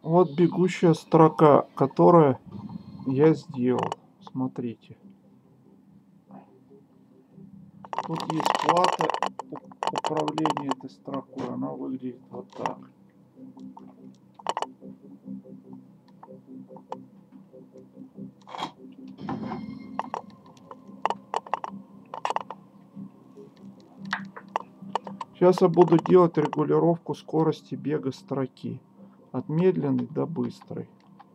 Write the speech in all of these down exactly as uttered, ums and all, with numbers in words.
Вот бегущая строка, которая я сделал. Смотрите. Тут есть плата управления этой строкой. Она выглядит вот так. Сейчас я буду делать регулировку скорости бега строки. От медленной до быстрой.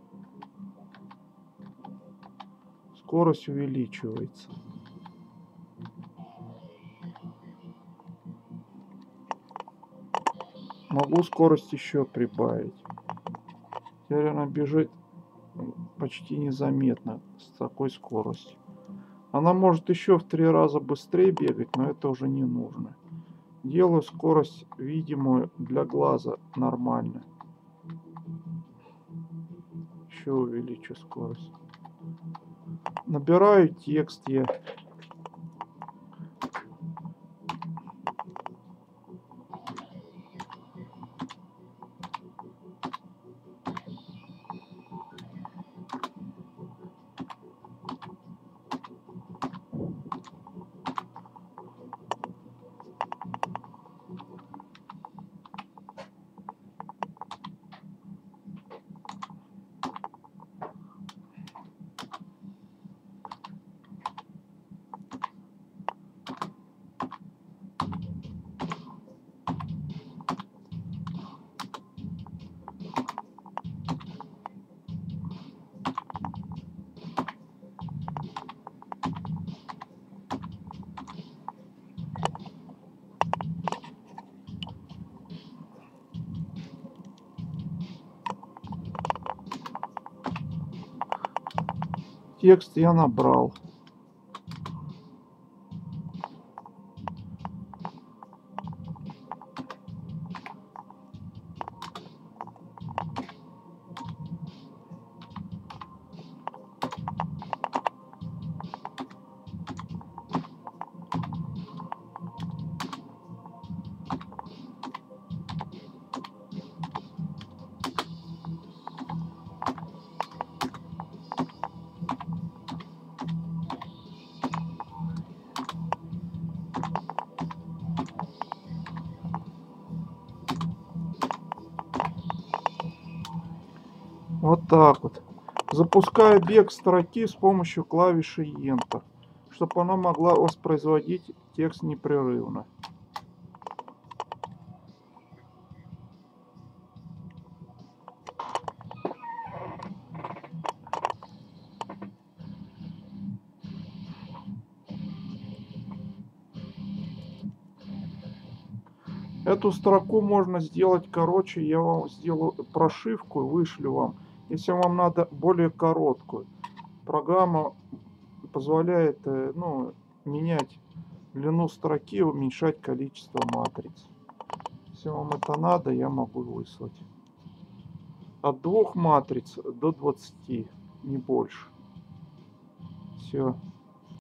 Скорость увеличивается. Могу скорость еще прибавить. Теперь она бежит почти незаметно с такой скоростью. Она может еще в три раза быстрее бегать, но это уже не нужно. Делаю скорость видимую для глаза нормально. Еще увеличу скорость. Набираю текст я. Текст я набрал. Вот так вот. Запускаю бег строки с помощью клавиши Enter, чтобы она могла воспроизводить текст непрерывно. Эту строку можно сделать короче. Я вам сделаю прошивку, вышлю вам. Если вам надо более короткую. Программа позволяет ну, менять длину строки, уменьшать количество матриц. Если вам это надо, я могу выслать. От двух матриц до двадцати, не больше. Все.